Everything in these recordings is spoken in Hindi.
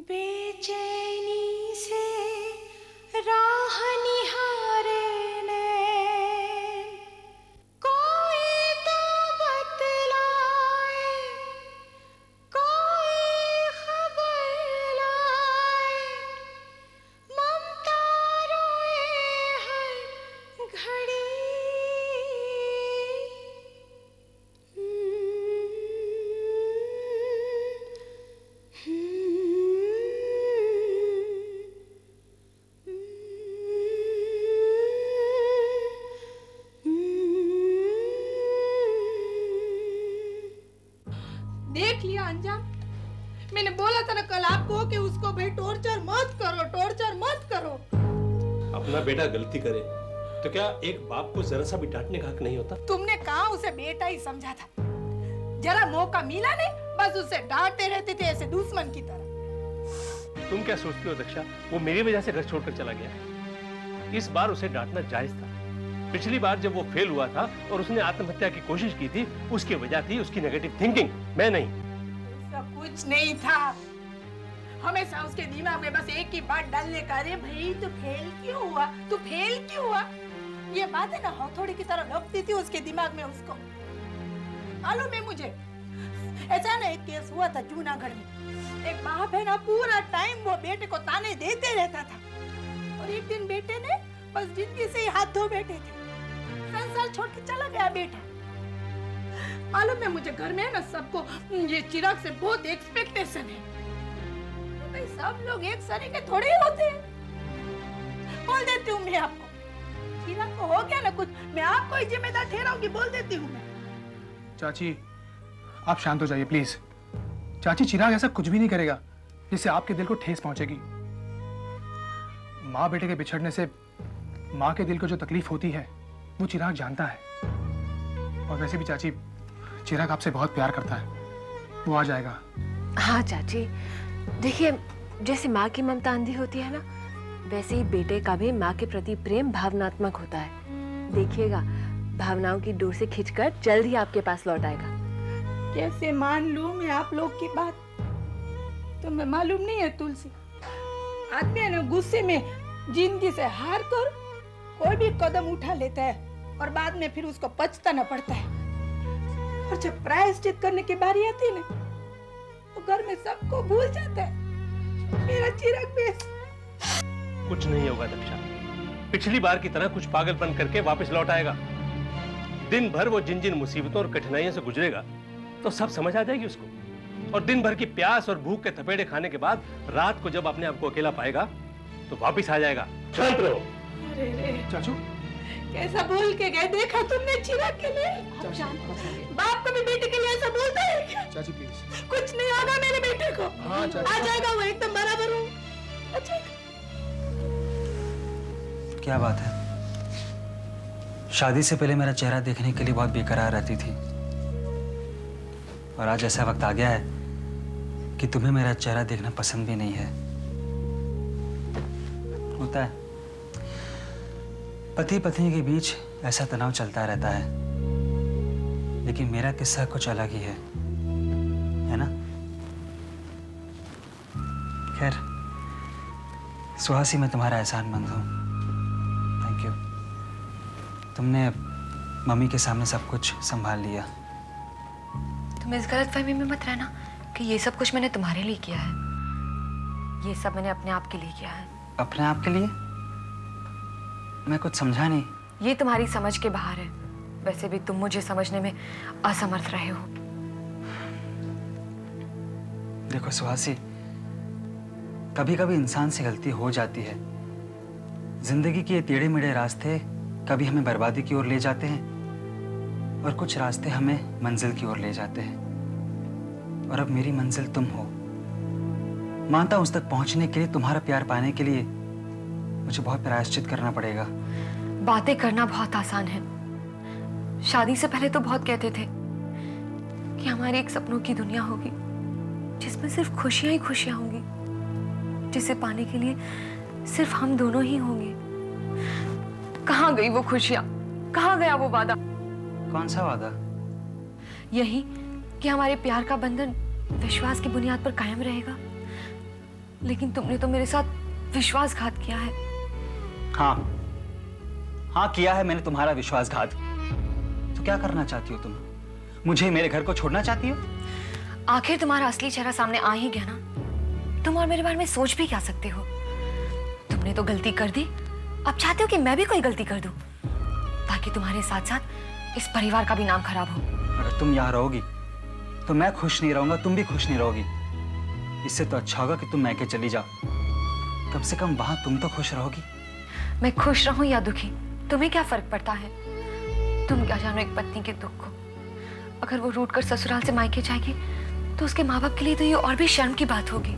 बेचैनी से राह निहारे नैन, कोई तो बतलाए, कोई खबर लाए, ममता रोए हर घड़ी। देख लिया अंजाम। मैंने बोला था ना कल आपको कि उसको भाई टॉर्चर मत करो, टॉर्चर मत करो। अपना बेटा गलती करे तो क्या एक बाप को जरा सा भी डांटने का हक नहीं होता? तुमने कहा उसे बेटा ही समझा था, जरा मौका मिला नहीं बस उसे डांटते रहते थे ऐसे दुश्मन की तरह। तुम क्या सोचती हो दक्षा, वो मेरी वजह से घर छोड़कर चला गया। इस बार उसे डांटना जायज था। पिछली बार जब वो फेल हुआ था और उसने आत्महत्या की कोशिश की थी, उसकी वजह थी उसकी नेगेटिव थिंकिंग, मैं नहीं। ऐसा कुछ नहीं था। हमेशा उसके दिमाग में बस एक ही बात डालने का, अरे भाई तू फेल क्यों हुआ, तू फेल क्यों हुआ। ये बात है ना हथौड़ी की तरह लगती थी उसके दिमाग में उसको। मालूम है मुझे, ऐसा ना एक केस हुआ था जूनागढ़ में। एक बाप है ना पूरा टाइम वो बेटे को ताने देते रहता था और एक दिन बेटे ने बस जिंदगी से ही हाथ धो बैठे थे। संसार छोड़ के चला गया बेटा। मालूम है मुझे घर में है ना सबको ये चिराग से बहुत एक्सपेक्टेशन है। भाई सब लोग एक सरी के थोड़े ही होते हैं। बोल देती हूँ मैं आपको, चिराग को हो गया ना कुछ, मैं आपको ही जिम्मेदार ठहराऊंगी, बोल देती हूँ मैं। चाची आप शांत हो जाइए प्लीज। चाची चिराग ऐसा कुछ भी नहीं करेगा जिससे आपके दिल को ठेस पहुंचेगी। माँ बेटे के बिछड़ने से माँ के दिल को जो तकलीफ होती है वो चिराग जानता है। और वैसे भी चाची चिराग आपसे बहुत प्यार करता है, वो आ जाएगा। हाँ चाची, देखिए जैसे माँ की ममता अंधी होती है ना, वैसे ही बेटे का भी माँ के प्रति प्रेम भावनात्मक होता है। देखिएगा भावनाओं की डोर से खींचकर जल्द ही आपके पास लौट आएगा। कैसे मान लूं मैं आप लोग की बात, तुम्हें मालूम नहीं है तुलसी, आदमी है ना गुस्से में जिंदगी से हार कर कोई भी कदम उठा लेता है और बाद में फिर उसको पछताना पड़ता है। और जब प्रायश्चित करने की बारी आती है ना, तो घर में सबको भूल जाता है। मेरा चिराग भी कुछ नहीं होगा दक्षा, पिछली बार की तरह कुछ पागलपन करके वापस लौट आएगा। दिन भर वो जिन जिन मुसीबतों और कठिनाइयों से गुजरेगा तो सब समझ आ जाएगी उसको। और दिन भर की प्यास और भूख के थपेड़े खाने के बाद रात को जब अपने आप को अकेला पाएगा तो वापिस आ जाएगा। शांत रहो। अरे चाचू कैसा बोल के गए, देखा तुमने चिराग के लिए? बाप को भी बेटे के लिए ऐसा बोलता है क्या? चाची प्लीज। कुछ नहीं होगा मेरे बेटे को। हाँ, आ जाएगा वो एकदम बराबर हो। अच्छा क्या बात है, शादी से पहले मेरा चेहरा देखने के लिए बहुत बेकरार रहती थी और आज ऐसा वक्त आ गया है कि तुम्हें मेरा चेहरा देखना पसंद भी नहीं है। होता है, पति पत्नी के बीच ऐसा तनाव चलता रहता है, लेकिन मेरा किस्सा कुछ अलग ही है ना? खैर सुहासी, मैं तुम्हारा एहसानमंद हूँ। Thank you. तुमने मम्मी के सामने सब कुछ संभाल लिया। तुम इस गलतफहमी में मत रहना कि ये सब कुछ मैंने तुम्हारे लिए किया है। ये सब मैंने अपने आप के लिए किया है। अपने आप के लिए? मैं कुछ समझा नहीं। ये तुम्हारी समझ के बाहर है। वैसे भी तुम मुझे समझने में असमर्थ रहे हो। देखो सुहासी, कभी कभी इंसान से गलती हो जाती है। जिंदगी के ये टेढ़े मेढ़े रास्ते कभी हमें बर्बादी की ओर ले जाते हैं और कुछ रास्ते हमें मंजिल की ओर ले जाते हैं। और अब मेरी मंजिल तुम हो। मानता हूं उस तक पहुंचने के लिए, तुम्हारा प्यार पाने के लिए मुझे बहुत प्रायश्चित करना पड़ेगा। बातें करना बहुत आसान है। शादी से पहले तो बहुत कहते थे कि हमारी एक सपनों की दुनिया होगी जिसमें सिर्फ खुशियां ही खुशियां होंगी, जिसे पाने के लिए सिर्फ हम दोनों ही होंगे। कहाँ गई वो खुशियां? कहाँ गया वो वादा? कौन सा वादा? यही कि हमारे प्यार का बंधन विश्वास की बुनियाद पर कायम रहेगा। लेकिन तुमने तो मेरे साथ विश्वासघात किया है। हाँ हाँ, किया है मैंने तुम्हारा विश्वासघात। तो क्या करना चाहती हो तुम? मुझे मेरे घर को छोड़ना चाहती हो? आखिर तुम्हारा असली चेहरा सामने आ ही गया ना। तुम और मेरे बारे में सोच भी क्या सकते हो? तुमने तो गलती कर दी, अब चाहते हो कि मैं भी कोई गलती कर दूं, ताकि तुम्हारे साथ साथ इस परिवार का भी नाम खराब हो। अगर तुम यहाँ रहोगी तो मैं खुश नहीं रहूंगा, तुम भी खुश नहीं रहोगी। इससे तो अच्छा होगा कि तुम मैके चली जाओ, कम से कम वहां तुम तो खुश रहोगी। मैं खुश रहूं या दुखी, तुम्हें क्या फर्क पड़ता है? तुम क्या जानो एक पत्नी के दुख को। अगर वो रूठ कर ससुराल से मायके जाएगी तो उसके माँ बाप के लिए तो ये और भी शर्म की बात होगी।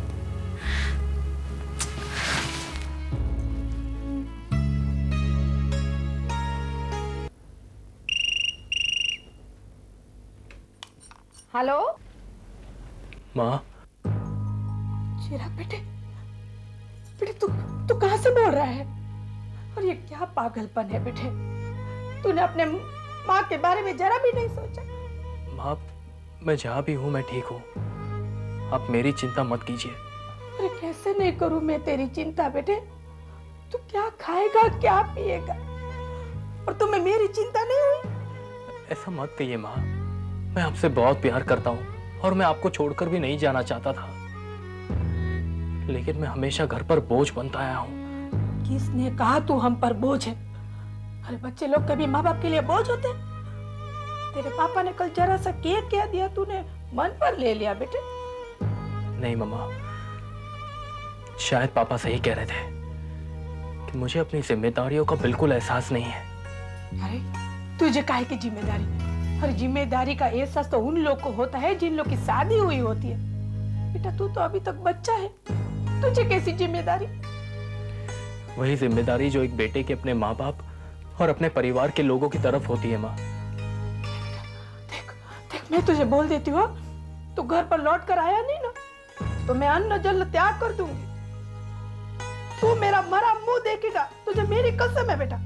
हेलो माँ। चिराग बेटे, बेटे तू कहाँ से बोल रहा है? और ये क्या पागलपन है बेटे? तूने अपने माँ के बारे में जरा भी नहीं सोचा? माँ, मैं जहाँ भी हूँ मैं ठीक हूँ, आप मेरी चिंता मत कीजिए। अरे कैसे नहीं करूँ मैं तेरी चिंता बेटे? तू क्या खाएगा, क्या पिएगा, और तुम्हें मेरी चिंता नहीं हुई? ऐसा मत कहिए माँ, मैं आपसे बहुत प्यार करता हूँ और मैं आपको छोड़कर भी नहीं जाना चाहता था, लेकिन मैं हमेशा घर पर बोझ बनता आया हूँ। किसने कहा तू हम पर बोझ है? अरे बच्चे लोग कभी माँ बाप के लिए बोझ होते? तेरे पापा ने कल जरा सा केक क्या दिया, तूने मन पर ले लिया बेटे? नहीं मम्मा, शायद पापा सही कह रहे थे कि मुझे अपनी जिम्मेदारियों का बिल्कुल एहसास नहीं है। अरे तुझे काहे की जिम्मेदारी? और जिम्मेदारी का एहसास तो उन लोग को होता है जिन लोग की शादी हुई होती है। बेटा तू तो अभी तक बच्चा है, तुझे कैसी जिम्मेदारी? वही जिम्मेदारी जो एक बेटे के अपने माँ बाप और अपने परिवार के लोगों की तरफ होती है माँ। देख देख, मैं तुझे बोल देती हूँ, तू घर पर लौट कर आया नहीं ना तो मैं अन्न जल त्याग कर दूंगी। तू मेरा मरा मुंह देखेगा, तुझे मेरी कसम है बेटा।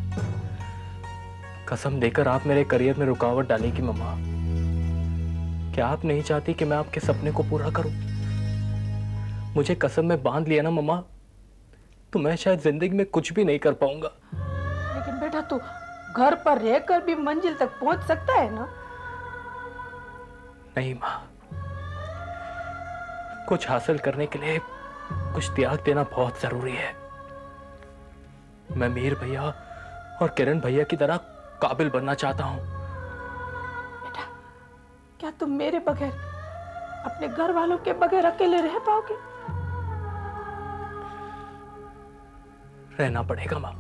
कसम देकर आप मेरे करियर में रुकावट डालेगी मम्मा। क्या आप नहीं चाहती कि मैं आपके सपने को पूरा करूं? मुझे कसम में बांध लिया ना मम्मा, तो मैं शायद जिंदगी में कुछ भी नहीं कर पाऊंगा। लेकिन बेटा तू घर पर रहकर भी मंजिल तक पहुंच सकता है ना? नहीं माँ, कुछ हासिल करने के लिए कुछ त्याग देना बहुत जरूरी है। मैं मीर भैया और किरण भैया की तरह काबिल बनना चाहता हूं। बेटा क्या तुम मेरे बगैर, अपने घर वालों के बगैर अकेले रह पाओगे? रहना पड़ेगा माँ,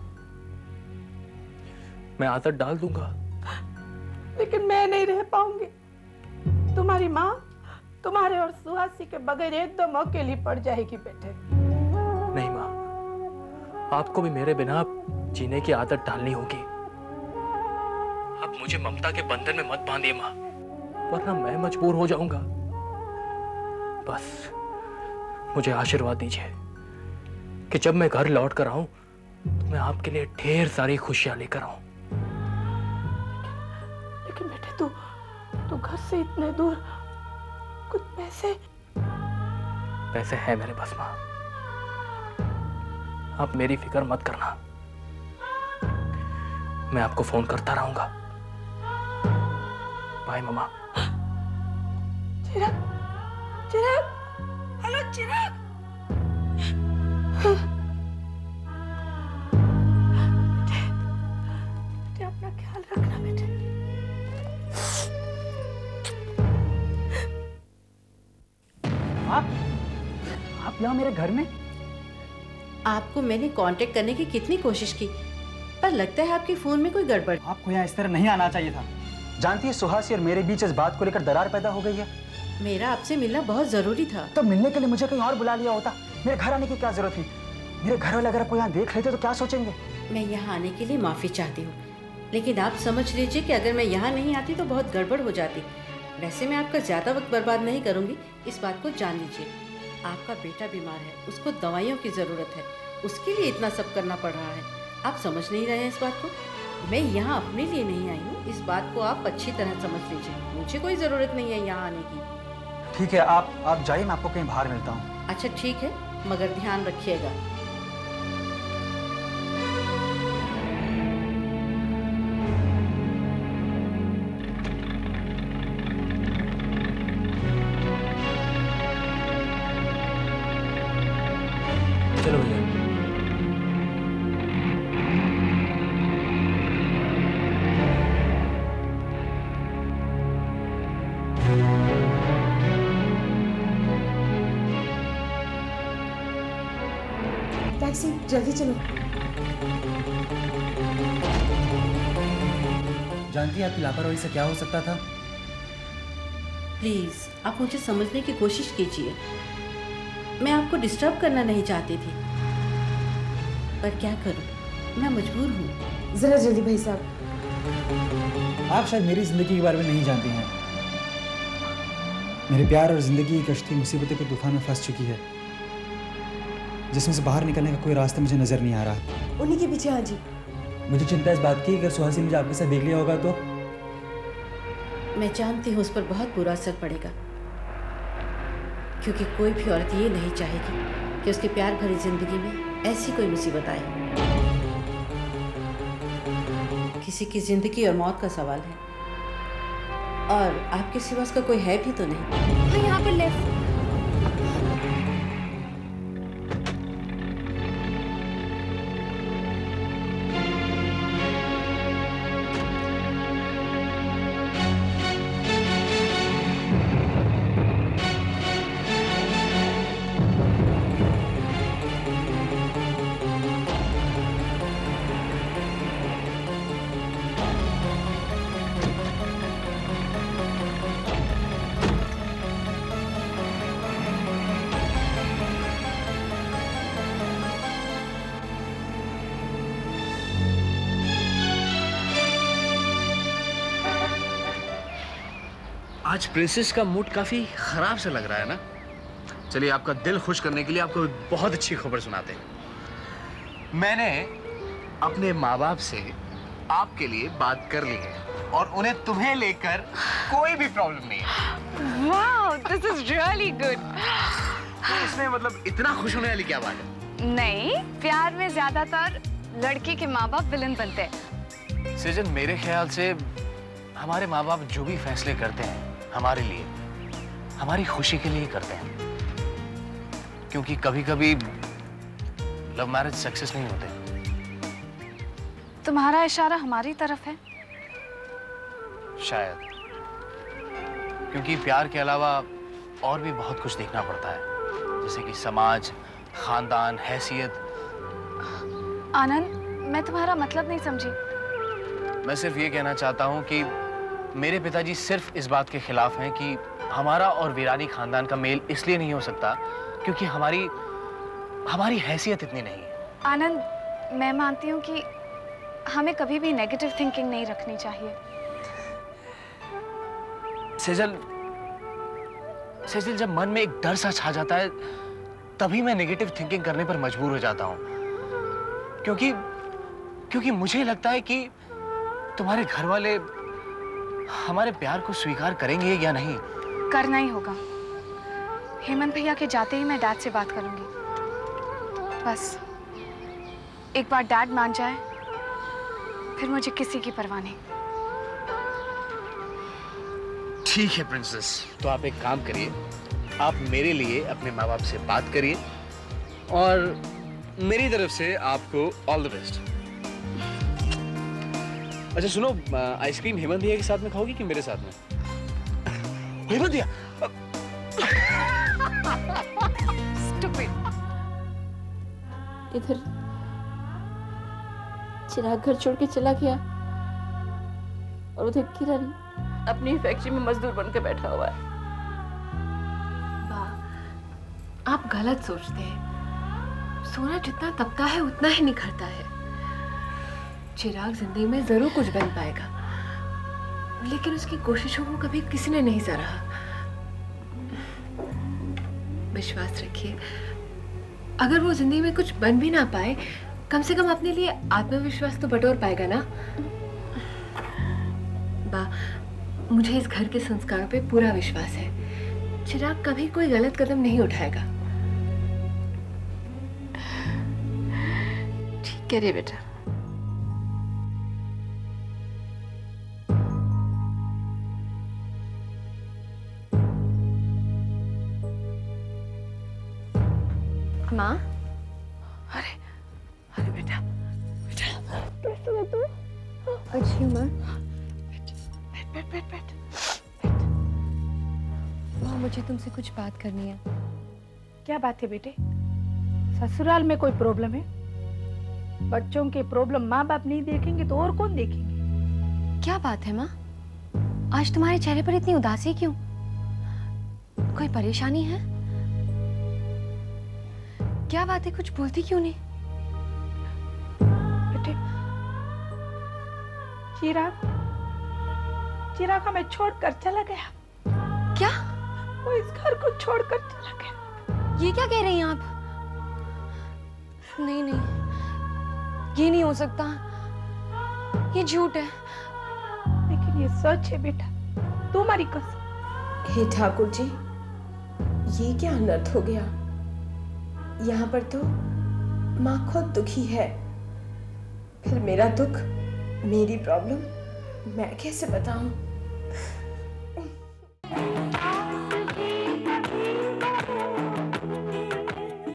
मैं आदत डाल दूंगा। लेकिन मैं नहीं रह पाऊंगी। तुम्हारी माँ तुम्हारे और सुहासी के बगैर एकदम अकेली पड़ जाएगी बेटे। नहीं माँ, आपको भी मेरे बिना जीने की आदत डालनी होगी। आप मुझे ममता के बंधन में मत बांधिए माँ, वरना मैं मजबूर हो जाऊंगा। बस मुझे आशीर्वाद दीजिए कि जब मैं घर लौट कर आऊं तो मैं आपके लिए ढेर सारी खुशियां लेकर आऊं। लेकिन बेटे तू घर से इतने दूर, कुछ पैसे हैं मेरे पास माँ, आप मेरी फिक्र मत करना, मैं आपको फोन करता रहूंगा। बाय मम्मा। चिराग, चिराग, हेलो चिराग। बेटे अपना ख्याल रखना बेटे। आप यहाँ मेरे घर में? आपको मैंने कांटेक्ट करने की कितनी कोशिश की, पर लगता है आपके फोन में कोई गड़बड़। आपको यहाँ इस तरह नहीं आना चाहिए था। जानती है सुहासी और मेरे बीच इस बात को लेकर दरार पैदा हो गई है। मेरा आपसे मिलना बहुत जरूरी था। तो मिलने के लिए मुझे कहीं और बुला लिया होता, मेरे घर आने की क्या जरूरत थी? मेरे घर वाले अगर कोई यहाँ देख लेते तो क्या सोचेंगे? मैं यहाँ आने के लिए माफी चाहती हूँ, लेकिन आप समझ लीजिए कि अगर मैं यहाँ नहीं आती तो बहुत गड़बड़ हो जाती। वैसे मैं आपका ज्यादा वक्त बर्बाद नहीं करूँगी, इस बात को जान लीजिए। आपका बेटा बीमार है, उसको दवाइयों की जरूरत है, उसके लिए इतना सब करना पड़ रहा है। आप समझ नहीं रहे हैं इस बात को। मैं यहाँ अपने लिए नहीं आई हूँ, इस बात को आप अच्छी तरह समझ लीजिए। मुझे कोई जरूरत नहीं है यहाँ आने की। ठीक है, आप जाइए, मैं आपको कहीं बाहर मिलता हूँ। अच्छा ठीक है, मगर ध्यान रखिएगा। चलो भैया। टैक्सी, जल्दी चलो। जानती है आपकी लापरवाही से क्या हो सकता था? प्लीज़ आप मुझे समझने की कोशिश कीजिए। मैं आपको डिस्टर्ब करना नहीं चाहती थी, पर क्या करूं, मैं मजबूर हूं। जरा जल्दी भाई साहब। आप शायद मेरी जिंदगी के बारे में नहीं जानती हैं। मेरे प्यार और जिंदगी की कश्ती मुसीबतों के तूफान में फंस चुकी है, जिसमें से बाहर निकलने का कोई रास्ता मुझे नजर नहीं आ रहा। उन्हीं के पीछे। हाँ जी। मुझे चिंता इस बात की, अगर सुहासी मुझे आपके साथ देख लिया होगा तो। मैं जानती हूँ उस पर बहुत बुरा असर पड़ेगा, क्योंकि कोई भी औरत ये नहीं चाहेगी कि उसके प्यार भरी जिंदगी में ऐसी कोई मुसीबत आए। किसी की जिंदगी और मौत का सवाल है, और आपके सिवा उसका कोई है भी तो नहीं। हाँ, यहाँ पर लेफ्ट। आज प्रिंसेस का मूड काफी खराब से लग रहा है ना। चलिए आपका दिल खुश करने के लिए आपको बहुत अच्छी खबर सुनाते हैं। मैंने अपने माँ बाप से आपके लिए बात कर ली है और उन्हें तुम्हें लेकर कोई भी प्रॉब्लम नहीं है। Wow, this is really good. तो इसमें मतलब इतना खुश होने वाली क्या बात है? नहीं, प्यार में ज्यादातर लड़की के माँ बाप विलन बनते हैं। सृजन, मेरे ख्याल से हमारे माँ बाप जो भी फैसले करते हैं हमारे लिए, हमारी खुशी के लिए करते हैं, क्योंकि कभी कभी लव मैरिज सक्सेस नहीं होते। तुम्हारा इशारा हमारी तरफ है? शायद, क्योंकि प्यार के अलावा और भी बहुत कुछ देखना पड़ता है, जैसे कि समाज, खानदान, हैसियत। आनंद, मैं तुम्हारा मतलब नहीं समझी। मैं सिर्फ ये कहना चाहता हूँ कि मेरे पिताजी सिर्फ इस बात के खिलाफ हैं कि हमारा और वीरानी खानदान का मेल इसलिए नहीं हो सकता क्योंकि हमारी हैसियत इतनी नहीं है। आनंद, मैं मानती हूँ कि हमें कभी भी नेगेटिव थिंकिंग नहीं रखनी चाहिए। सेजल, जब मन में एक डर सा छा जाता है तभी मैं नेगेटिव थिंकिंग करने पर मजबूर हो जाता हूँ, क्योंकि मुझे लगता है कि तुम्हारे घर वाले हमारे प्यार को स्वीकार करेंगे या नहीं। करना ही होगा। हेमंत भैया के जाते ही मैं डैड से बात करूंगी। बस एक बार डैड मान जाए, फिर मुझे किसी की परवाह नहीं। ठीक है प्रिंसेस, तो आप एक काम करिए, आप मेरे लिए अपने माँ बाप से बात करिए और मेरी तरफ से आपको ऑल द बेस्ट। अच्छा सुनो, आइसक्रीम हेमंत भैया के साथ में खाओगी कि मेरे साथ में? हेमंत भैया इधर चिराग घर छोड़ के चला गया और उधर किरण अपनी फैक्ट्री में मजदूर बनकर बैठा हुआ है। आप गलत सोचते हैं। सोना जितना तपता है उतना ही निखरता है। चिराग जिंदगी में जरूर कुछ बन पाएगा, लेकिन उसकी कोशिशों को कभी किसी ने नहीं सराहा। विश्वास रखिए, अगर वो जिंदगी में कुछ बन भी ना पाए, कम से कम अपने लिए आत्मविश्वास तो बटोर पाएगा ना। बा, मुझे इस घर के संस्कारों पे पूरा विश्वास है। चिराग कभी कोई गलत कदम नहीं उठाएगा। कह रही है बेटा? माँ, अरे अरे बेटा बेटा कैसे हो तू? अच्छी माँ। बैठ बैठ बैठ बैठ। माँ, मुझे तुमसे कुछ बात करनी है। क्या बात है बेटे? ससुराल में कोई प्रॉब्लम है? बच्चों के प्रॉब्लम माँ बाप नहीं देखेंगे तो और कौन देखेंगे? क्या बात है माँ? आज तुम्हारे चेहरे पर इतनी उदासी क्यों? कोई परेशानी है? क्या बात है, कुछ बोलती क्यों नहीं? बेटे चिराग हमें छोड़कर चला गया। क्या? वो इस घर को छोड़कर चला गया। ये क्या कह रही हैं आप? नहीं नहीं, ये नहीं हो सकता, ये झूठ है। लेकिन ये सच है बेटा, तुम्हारी कसम। हे ठाकुर जी, ये क्या अनर्थ हो गया? यहाँ पर तो माँ खुद दुखी है, फिर मेरा दुख, मेरी प्रॉब्लम मैं कैसे बताऊं?